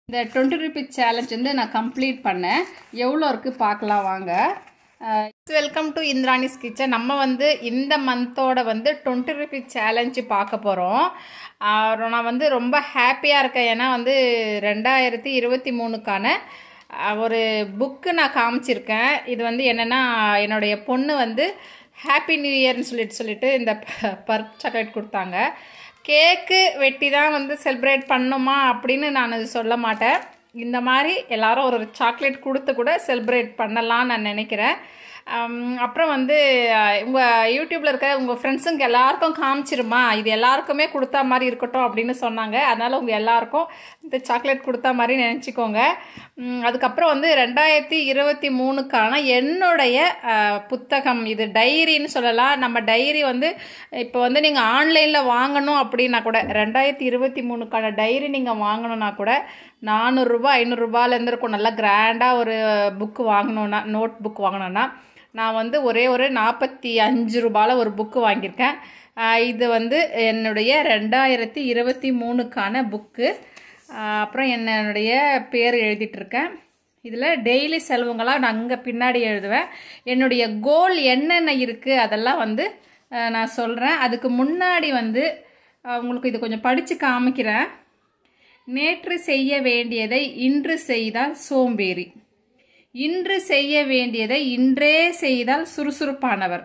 இந்த 20 rupees challenge வந்து நான் கம்ப்ளீட் பண்ணேன். எவ்வளோ இருக்குது பார்க்கலாம் வாங்க. Welcome to Indrani's kitchen. நம்ம வந்து இந்த மந்தோட வந்து 20 ரூபீஸ் சேலஞ்சு பார்க்க போகிறோம். நான் வந்து ரொம்ப ஹாப்பியாக இருக்கேன். ஏன்னா வந்து 2023க்கான ஒரு புக்கு நான் காமிச்சிருக்கேன். இது வந்து என்னென்னா, என்னுடைய பொண்ணு வந்து ஹாப்பி நியூ இயர்னு சொல்லிட்டு இந்த பர்க் சாக்லேட் கொடுத்தாங்க. கேக்கு வெட்டி தான் வந்து செலிப்ரேட் பண்ணணுமா அப்படின்னு நான் சொல்ல மாட்டேன். இந்த மாதிரி எல்லாரும் ஒரு சாக்லேட் கொடுத்து கூட செலிப்ரேட் பண்ணலான்னு நான் நினைக்கிறேன். அப்புறம் வந்து உங்கள் யூடியூப்பில் இருக்க உங்கள் ஃப்ரெண்ட்ஸுங்க எல்லாருக்கும் காமிச்சிருமா, இது எல்லாருக்குமே கொடுத்தா மாதிரி இருக்கட்டும் அப்படின்னு சொன்னாங்க. அதனால் உங்கள் எல்லாருக்கும் இந்த சாக்லேட் கொடுத்தா மாதிரி நினச்சிக்கோங்க. அதுக்கப்புறம் வந்து 2023க்கான என்னுடைய புத்தகம், இது டைரின்னு சொல்லலாம். நம்ம டைரி வந்து இப்போ வந்து நீங்கள் ஆன்லைனில் வாங்கணும் அப்படின்னா கூட 2023க்கான டைரி நீங்கள் வாங்கணுன்னா கூட 400 ரூபா 500 ரூபாயிலேருந்து இருக்கும். நல்லா கிராண்டாக ஒரு புக்கு வாங்கணுன்னா, நோட் புக் வாங்கணுன்னா நான் வந்து ஒரே ஒரு 45 ரூபாயில் ஒரு புக்கு வாங்கியிருக்கேன். இது வந்து என்னுடைய 2023க்கான புக்கு. அப்புறம் என்னுடைய பேர் எழுதிட்டுருக்கேன். இதில் டெய்லி செலவுங்களாக நான் அங்கே பின்னாடி எழுதுவேன். என்னுடைய கோல் என்னென்ன இருக்குது அதெல்லாம் வந்து நான் சொல்கிறேன். அதுக்கு முன்னாடி வந்து உங்களுக்கு இது கொஞ்சம் படித்து காமிக்கிறேன். நேற்று செய்ய வேண்டியதை இன்று செய்தால் சோம்பேறி, இன்று செய்ய வேண்டியதை இன்றே செய்தால் சுறுசுறுப்பானவர்,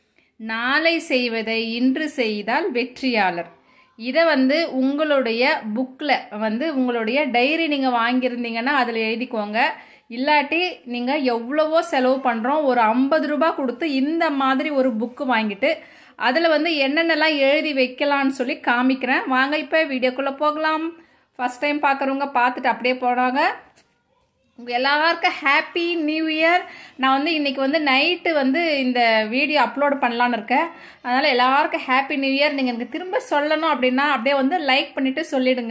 நாளை செய்வதை இன்று செய்தால் வெற்றியாளர். இதை வந்து உங்களுடைய புக்கில் வந்து உங்களுடைய டைரி நீங்கள் வாங்கியிருந்தீங்கன்னா அதில் எழுதிக்கோங்க. இல்லாட்டி நீங்கள் எவ்வளவோ செலவு பண்ணுறோம், ஒரு 50 ரூபா கொடுத்து இந்த மாதிரி ஒரு புக்கு வாங்கிட்டு அதில் வந்து என்னென்னலாம் எழுதி வைக்கலான்னு சொல்லி காமிக்கிறேன். வாங்க இப்போ வீடியோக்குள்ளே போகலாம். ஃபஸ்ட் டைம் பார்க்குறவங்க பார்த்துட்டு அப்படியே போனாங்க. உங்கள் எல்லாருக்கும் ஹாப்பி நியூ இயர். நான் வந்து இன்றைக்கி வந்து நைட்டு வந்து இந்த வீடியோ அப்லோட் பண்ணலான்னு இருக்கேன். அதனால் எல்லாருக்கும் ஹாப்பி நியூ இயர். நீங்கள் எனக்கு திரும்ப சொல்லணும் அப்படின்னா அப்படியே வந்து லைக் பண்ணிவிட்டு சொல்லிவிடுங்க.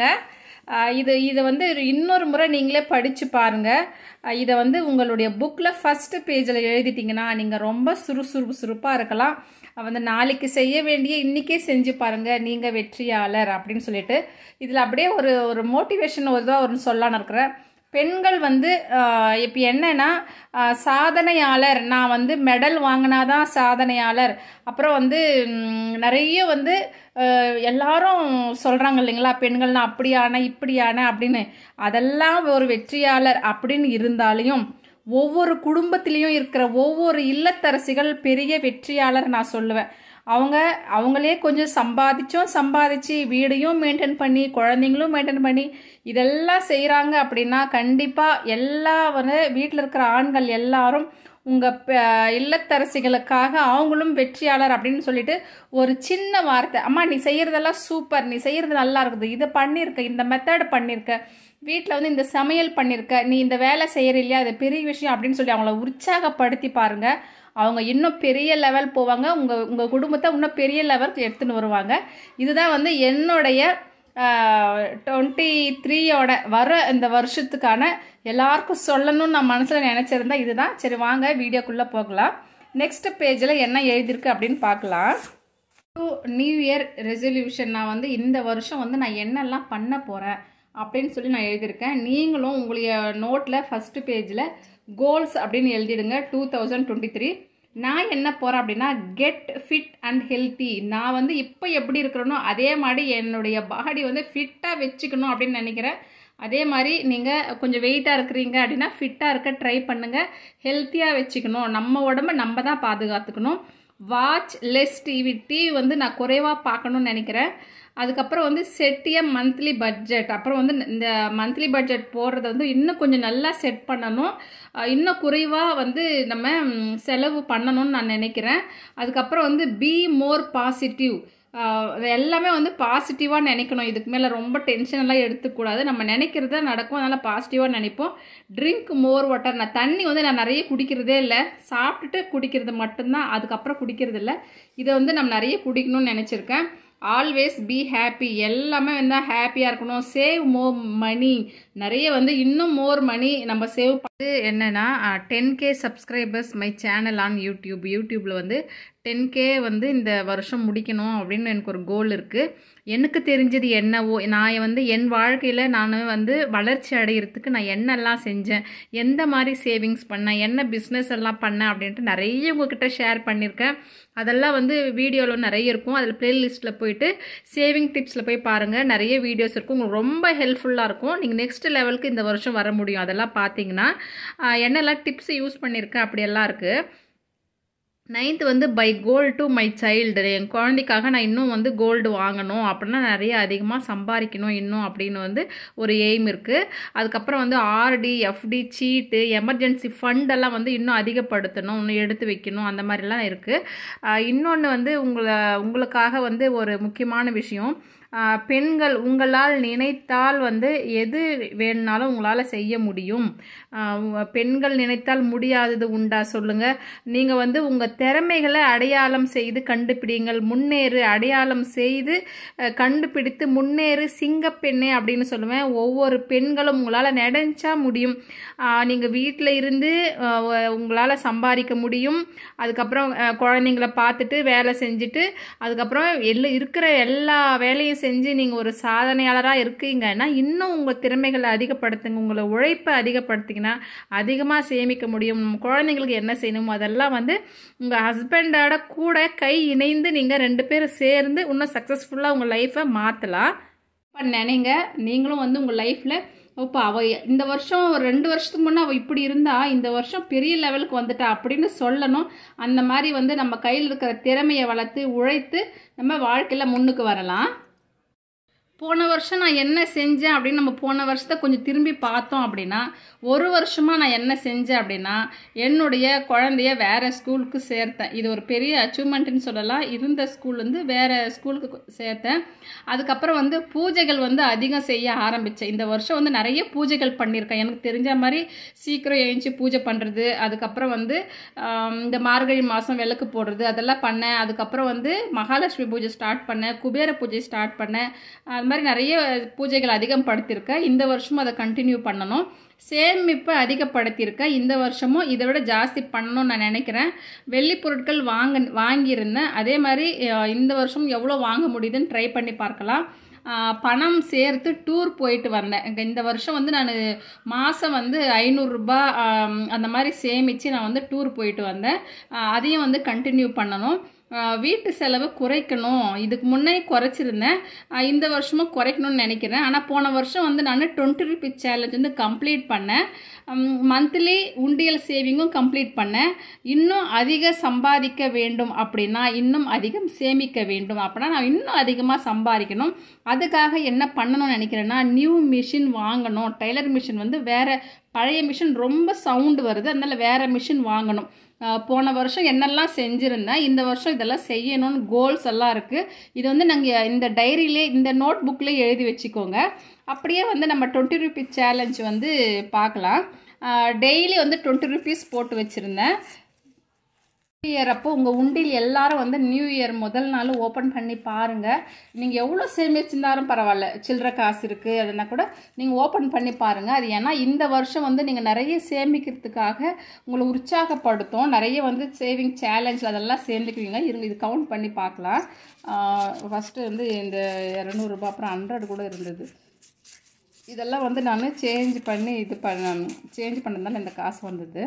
இதை வந்து இன்னொரு முறை நீங்களே படித்து பாருங்கள். இதை வந்து உங்களுடைய புக்கில் ஃபஸ்ட்டு பேஜில் எழுதிட்டிங்கன்னா நீங்கள் ரொம்ப சுறுசுறுப்பாக இருக்கலாம். வந்து நாளைக்கு செய்ய வேண்டிய இன்றைக்கே செஞ்சு பாருங்கள், நீங்கள் வெற்றியாளர் அப்படின்னு சொல்லிட்டு இதில் அப்படியே ஒரு மோட்டிவேஷன் ஒரு சொல்லலான்னு இருக்கிறேன். பெண்கள் வந்து இப்போ என்னன்னா, சாதனையாளர், நான் வந்து மெடல் வாங்கினாதான் சாதனையாளர். அப்புறம் வந்து நிறைய வந்து எல்லாரும் சொல்கிறாங்க இல்லைங்களா, பெண்கள்னா அப்படியான இப்படியான அப்படின்னு. அதெல்லாம் ஒரு வெற்றியாளர் அப்படின்னு இருந்தாலையும் ஒவ்வொரு குடும்பத்திலையும் இருக்கிற ஒவ்வொரு இல்லத்தரசிகள் பெரிய வெற்றியாளர் நான் சொல்லுவேன். அவங்களே கொஞ்சம் சம்பாதிச்சு வீடையும் மெயின்டைன் பண்ணி குழந்தைங்களும் மெயின்டைன் பண்ணி இதெல்லாம் செய்கிறாங்க அப்படின்னா கண்டிப்பாக எல்லா வந்து வீட்டில் இருக்கிற ஆண்கள் எல்லாரும் உங்கள் இல்லத்தரசிகளுக்காக அவங்களும் வெற்றியாளர் அப்படின்னு சொல்லிட்டு ஒரு சின்ன வார்த்தை, அம்மா நீ செய்கிறதெல்லாம் சூப்பர், நீ செய்கிறது நல்லா இருக்குது, இதை பண்ணியிருக்க, இந்த மெத்தட் பண்ணியிருக்க, வீட்டில் வந்து இந்த சமையல் பண்ணியிருக்க, நீ இந்த வேலை செய்கிற இல்லையா, அது பெரிய விஷயம் அப்படின்னு சொல்லி அவங்கள உற்சாகப்படுத்தி பாருங்கள். அவங்க இன்னும் பெரிய லெவல் போவாங்க. உங்கள் குடும்பத்தை இன்னும் பெரிய லெவலுக்கு எடுத்துன்னு வருவாங்க. இதுதான் வந்து என்னுடைய 23யோட வர இந்த வருஷத்துக்கான எல்லாருக்கும் சொல்லணும்னு நான் மனசில் நினச்சிருந்தேன். இதுதான். சரி வாங்க வீடியோக்குள்ளே போகலாம். நெக்ஸ்ட் பேஜில் என்ன எழுதியிருக்கு அப்படின்னு பார்க்கலாம். நியூ இயர் ரெசல்யூஷன், நான் வந்து இந்த வருஷம் வந்து நான் என்னெல்லாம் பண்ண போகிறேன் அப்படின்னு சொல்லி நான் எழுதியிருக்கேன். நீங்களும் உங்களுடைய நோட்டில் ஃபஸ்ட்டு பேஜில் கோல்ஸ் அப்படின்னு எழுதிடுங்க. 2023 நான் என்ன போகிறேன் அப்படின்னா, கெட் ஃபிட் அண்ட் ஹெல்த்தி. நான் வந்து இப்போ எப்படி இருக்கிறேனோ அதே மாதிரி என்னுடைய பாடி வந்து ஃபிட்டாக வச்சுக்கணும் அப்படின்னு நினைக்கிறேன். அதே மாதிரி நீங்கள் கொஞ்சம் வெயிட்டாக இருக்கிறீங்க அப்படின்னா ஃபிட்டாக இருக்க ட்ரை பண்ணுங்கள். ஹெல்த்தியாக வச்சுக்கணும். நம்ம உடம்பை நம்ம தான் பாதுகாத்துக்கணும். வாட்ச் லெஸ் டிவி வந்து நான் குறைவாக பார்க்கணுன்னு நினைக்கிறேன். அதுக்கப்புறம் வந்து செட்டிய மந்த்லி பட்ஜெட். அப்புறம் வந்து இந்த மந்த்லி பட்ஜெட் போடுறத வந்து இன்னும் கொஞ்சம் நல்லா செட் பண்ணணும். இன்னும் குறைவாக வந்து நம்ம செலவு பண்ணணும்னு நான் நினைக்கிறேன். அதுக்கப்புறம் வந்து பி மோர் பாசிட்டிவ். எல்லாமே வந்து பாசிட்டிவாக நினைக்கணும். இதுக்கு மேலே ரொம்ப டென்ஷனெல்லாம் எடுத்துக்கூடாது. நம்ம நினைக்கிறத நடக்கும். அதனால் பாசிட்டிவாக நினைப்போம். Drink more water. நான் தண்ணி வந்து நான் நிறைய குடிக்கிறதே இல்லை. சாப்பிட்டுட்டு குடிக்கிறது மட்டும்தான், அதுக்கப்புறம் குடிக்கிறது இல்லை. இதை வந்து நம்ம நிறைய குடிக்கணும்னு நினச்சிருக்கேன். Always be happy. எல்லாமே வந்து ஹாப்பியாக இருக்கணும். Save more money. நிறைய வந்து இன்னும் மோர் மணி நம்ம சேவ் பண்ணது என்னென்னா, 10K subscribers my channel on யூடியூப்பில் வந்து 10K வந்து இந்த வருஷம் முடிக்கணும் அப்படின்னு எனக்கு ஒரு கோல் இருக்குது. எனக்கு தெரிஞ்சது என்னவோ, நான் வந்து என் வாழ்க்கையில் நான் வந்து வளர்ச்சி அடைகிறதுக்கு நான் என்னெல்லாம் செஞ்சேன், எந்த மாதிரி சேவிங்ஸ் பண்ணேன், என்ன பிஸ்னஸ் எல்லாம் பண்ணேன் அப்படின்ட்டு நிறைய உங்ககிட்ட ஷேர் பண்ணியிருக்கேன். அதெல்லாம் வந்து வீடியோவில் நிறைய இருக்கும். அதில் ப்ளேலிஸ்ட்டில் போயிட்டு சேவிங் டிப்ஸில் போய் பாருங்கள், நிறைய வீடியோஸ் இருக்கும். உங்களுக்கு ரொம்ப ஹெல்ப்ஃபுல்லாக இருக்கும். நீங்கள் நெக்ஸ்ட் லெவலுக்கு இந்த வருஷம் வர முடியும். அதெல்லாம் பார்த்தீங்கன்னா என்னெல்லாம் டிப்ஸ் யூஸ் பண்ணியிருக்கேன் அப்படியெல்லாம் இருக்குது. 9th வந்து buy gold to my child. என் குழந்தைக்காக நான் இன்னும் வந்து கோல்டு வாங்கணும் அப்படின்னா நிறைய அதிகமாக சம்பாதிக்கணும் இன்னும் அப்படின்னு வந்து ஒரு எய்ம் இருக்குது. அதுக்கப்புறம் வந்து ஆர்டி, எஃப்டி, சீட்டு, எமர்ஜென்சி ஃபண்டெல்லாம் வந்து இன்னும் அதிகப்படுத்தணும், இன்னும் எடுத்து வைக்கணும், அந்த மாதிரிலாம் இருக்குது. இன்னொன்று வந்து உங்களுக்காக வந்து ஒரு முக்கியமான விஷயம், பெண்கள் உங்களால் நினைத்தால் வந்து எது வேணுனாலும் உங்களால் செய்ய முடியும். பெண்கள் நினைத்தால் முடியாதது உண்டா சொல்லுங்கள். நீங்கள் வந்து உங்கள் திறமைகளை அடையாளம் செய்து கண்டுபிடிங்கள். முன்னேறு, அடையாளம் செய்து கண்டுபிடித்து முன்னேறு, சிங்கப்பெண்ணே அப்படின்னு சொல்லுவேன். ஒவ்வொரு பெண்களும் உங்களால் நினைச்சா முடியும். நீங்கள் வீட்டில் இருந்து உங்களால் சம்பாதிக்க முடியும். அதுக்கப்புறம் குழந்தைங்கள பார்த்துட்டு வேலை செஞ்சுட்டு அதுக்கப்புறம் இருக்கிற எல்லா வேலையும் செஞ்சு நீங்கள் ஒரு சாதனையாளராக இருக்கீங்கன்னா இன்னும் உங்கள் திறமைகளை அதிகப்படுத்துங்க. உங்களை உழைப்பை அதிகப்படுத்திங்கன்னா அதிகமாக சேமிக்க முடியும். குழந்தைங்களுக்கு என்ன செய்யணுமோ அதெல்லாம் வந்து உங்கள் ஹஸ்பண்டோட கூட கை இணைந்து நீங்கள் 2 பேரும் சேர்ந்து இன்னும் சக்ஸஸ்ஃபுல்லாக உங்கள் லைஃப்பை மாற்றலாம். இப்போ நினைங்க, நீங்களும் வந்து உங்கள் லைஃப்பில் இப்போ அவள் இந்த வருஷம் 2 வருஷத்துக்கு முன்னே அவள் இப்படி இருந்தா இந்த வருஷம் பெரிய லெவலுக்கு வந்துட்டா அப்படின்னு சொல்லணும். அந்த மாதிரி வந்து நம்ம கையில் இருக்கிற திறமையை வளர்த்து உழைத்து நம்ம வாழ்க்கையில் முன்னுக்கு வரலாம். போன வருஷம் நான் என்ன செஞ்சேன் அப்படின்னு நம்ம போன வருஷத்தை கொஞ்சம் திரும்பி பார்த்தோம் அப்படின்னா, ஒரு வருஷமாக நான் என்ன செஞ்சேன் அப்படின்னா, என்னுடைய குழந்தைய வேறு ஸ்கூலுக்கு சேர்த்தேன். இது ஒரு பெரிய அச்சீவ்மெண்ட்டுன்னு சொல்லலாம். இருந்த ஸ்கூல்லேருந்து வேறு ஸ்கூலுக்கு சேர்த்தேன். அதுக்கப்புறம் வந்து பூஜைகள் வந்து அதிகம் செய்ய ஆரம்பித்தேன். இந்த வருஷம் வந்து நிறைய பூஜைகள் பண்ணியிருக்கேன். எனக்கு தெரிஞ்ச மாதிரி சீக்கிரம் எழுந்துச்சி பூஜை பண்ணுறது, அதுக்கப்புறம் வந்து இந்த மார்கழி மாதம் விளக்கு போடுறது அதெல்லாம் பண்ணேன். அதுக்கப்புறம் வந்து மகாலட்சுமி பூஜை ஸ்டார்ட் பண்ணேன், குபேர பூஜை ஸ்டார்ட் பண்ணேன். அது மாதிரி நிறைய பூஜைகள் அதிகம் படுத்தியிருக்கேன். இந்த வருஷமும் அதை கண்டினியூ பண்ணணும். சேமிப்பை அதிகப்படுத்தியிருக்கேன். இந்த வருஷமும் இதை விட ஜாஸ்தி பண்ணணும்னு நான் நினைக்கிறேன். வெள்ளி பொருட்கள் வாங்கியிருந்தேன். அதே மாதிரி இந்த வருஷம் எவ்வளோ வாங்க முடியுதுன்னு ட்ரை பண்ணி பார்க்கலாம். பணம் சேர்த்து டூர் போயிட்டு வந்தேன். இந்த வருஷம் வந்து நான் மாதம் வந்து 500 ரூபாய் அந்த மாதிரி சேமித்து நான் வந்து டூர் போயிட்டு வந்தேன். அதையும் வந்து கண்டினியூ பண்ணணும். வீட்டு செலவை குறைக்கணும். இதுக்கு முன்னே குறைச்சிருந்தேன், இந்த வருஷமும் குறைக்கணும்னு நினைக்கிறேன். ஆனால் போன வருஷம் வந்து நான் 20 ரூபீஸ் சேலஞ்ச் வந்து கம்ப்ளீட் பண்ணேன். மந்த்லி உண்டியல் சேவிங்கும் கம்ப்ளீட் பண்ணேன். இன்னும் அதிக சம்பாதிக்க வேண்டும் அப்படின்னா, இன்னும் அதிகம் சேமிக்க வேண்டும் அப்படின்னா நான் இன்னும் அதிகமாக சம்பாதிக்கணும். அதுக்காக என்ன பண்ணணும்னு நினைக்கிறேன்னா, நியூ மிஷின் வாங்கணும். டெய்லர் மிஷின் வந்து வேறு பழைய மிஷின் ரொம்ப சவுண்டு வருது, அதனால் வேறு மிஷின் வாங்கணும். போன வருஷம் என்னெல்லாம் செஞ்சுருந்தேன், இந்த வருஷம் இதெல்லாம் செய்யணும்னு கோல்ஸ் எல்லாம் இருக்குது. இது வந்து நாங்கள் இந்த டைரியிலே இந்த நோட் புக்லேயே எழுதி வச்சுக்கோங்க. அப்படியே வந்து நம்ம 20 ரூபீஸ் சேலஞ்ச் வந்து பார்க்கலாம். டெய்லி வந்து 20 ரூபீஸ் போட்டு வச்சுருந்தேன். நியூ இயர் அப்போ உங்கள் உண்டில் எல்லாரும் வந்து நியூ இயர் முதல் நாள் ஓப்பன் பண்ணி பாருங்கள். நீங்கள் எவ்வளோ சேமிச்சிருந்தாலும் பரவாயில்ல, சில்லற காசு இருக்குது அதுனா கூட நீங்கள் ஓப்பன் பண்ணி பாருங்கள். அது ஏன்னா இந்த வருஷம் வந்து நீங்கள் நிறைய சேமிக்கிறதுக்காக உங்களை உற்சாகப்படுத்தும். நிறைய வந்து சேவிங் சேலஞ்சில் அதெல்லாம் சேர்ந்துக்குவீங்க. இருங்க, இது கவுண்ட் பண்ணி பார்க்கலாம். ஃபஸ்ட்டு வந்து இந்த 200 ரூபாய், அப்புறம் 100 கூட இருந்தது. இதெல்லாம் வந்து நான் சேஞ்ச் பண்ணதுனால இந்த காசு வந்தது.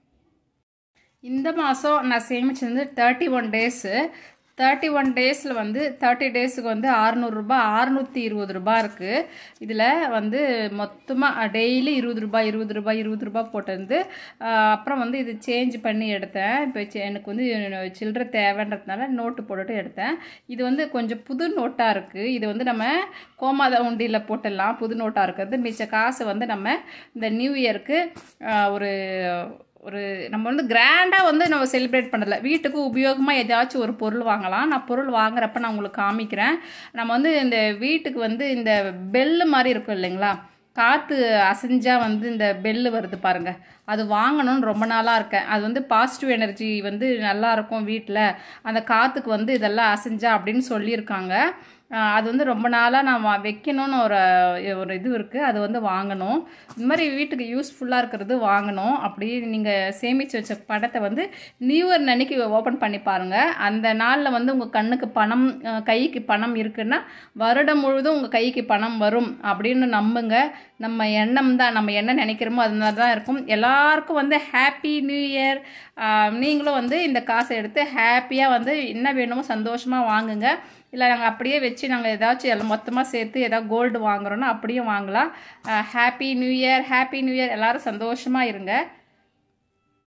இந்த மாதம் நான் சேமிச்சது 31 டேஸு. 31 டேஸில் வந்து 30 டேஸுக்கு வந்து 600 ரூபாய், 620 ரூபாய் இருக்குது. இதில் வந்து மொத்தமாக டெய்லி 20 ரூபாய் 20 ரூபாய் 20 ரூபாய் போட்டிருந்து அப்புறம் வந்து இது சேஞ்ச் பண்ணி எடுத்தேன். இப்போ எனக்கு வந்து சில்லறை தேவைன்றதுனால நோட்டு போட்டுட்டு எடுத்தேன். இது வந்து கொஞ்சம் புது நோட்டாக இருக்குது. இது வந்து நம்ம கோமாதா உண்டியில் போட்டுடலாம். புது நோட்டாக இருக்கிறது. மிச்ச காசு வந்து நம்ம இந்த நியூ இயருக்கு நம்ம வந்து கிராண்டாக வந்து நம்ம செலிப்ரேட் பண்ணல, வீட்டுக்கு உபயோகமாக ஏதாச்சும் ஒரு பொருள் வாங்கலாம். நான் பொருள் வாங்குறப்ப நான் உங்களுக்கு காமிக்கிறேன். நம்ம வந்து இந்த வீட்டுக்கு வந்து இந்த பெல்லு மாதிரி இருக்கும் இல்லைங்களா, காற்று அசைஞ்சால் வந்து இந்த பெல்லு வருது பாருங்கள், அது வாங்கணும்னு ரொம்ப நாளாக இருக்கேன். அது வந்து பாசிட்டிவ் எனர்ஜி வந்து நல்லாயிருக்கும் வீட்டில், அந்த காற்றுக்கு வந்து இதெல்லாம் அசைஞ்சா அப்படின்னு சொல்லியிருக்காங்க. அது வந்து ரொம்ப நாளாக நான் வைக்கணும்னு ஒரு இது இருக்குது. அது வந்து வாங்கணும். இந்த மாதிரி வீட்டுக்கு யூஸ்ஃபுல்லாக இருக்கிறது வாங்கணும். அப்படி நீங்கள் சேமித்து வச்ச பணத்தை வந்து நியூ இயர் அன்னைக்கு ஓப்பன் பண்ணி பாருங்கள். அந்த நாளில் வந்து உங்கள் கண்ணுக்கு பணம், கைக்கு பணம் இருக்குன்னா வருடம் முழுதும் உங்கள் கைக்கு பணம் வரும் அப்படின்னு நம்புங்க. நம்ம எண்ணம் தான், நம்ம என்ன நினைக்கிறோமோ அது மாதிரி தான் இருக்கும். எல்லாருக்கும் வந்து ஹாப்பி நியூ இயர். நீங்களும் வந்து இந்த காசை எடுத்து ஹாப்பியாக வந்து என்ன வேணுமோ சந்தோஷமாக வாங்குங்க. இல்லை நாங்கள் அப்படியே வச்சு நாங்கள் ஏதாச்சும் எல்லாம் மொத்தமாக சேர்த்து ஏதாவது கோல்டு வாங்குறோன்னா அப்படியும் வாங்கலாம். Happy new year, happy new year. எல்லோரும் சந்தோஷமாக இருங்க.